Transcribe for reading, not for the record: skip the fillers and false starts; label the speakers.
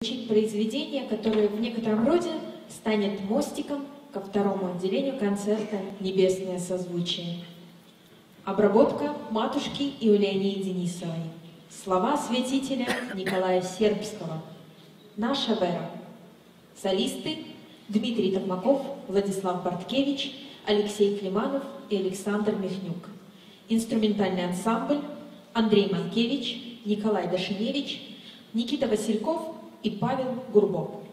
Speaker 1: Произведение, которое в некотором роде станет мостиком ко второму отделению концерта «Небесное созвучие». Обработка матушки Иулиании Денисовой. Слова святителя Николая Сербского. «Наша вера». Солисты Дмитрий Токмаков, Владислав Барткевич, Алексей Климанов и Александр Михнюк. Инструментальный ансамбль Андрей Манкевич, Николай Дашиневич, Никита Васильков и Павел Гурбов.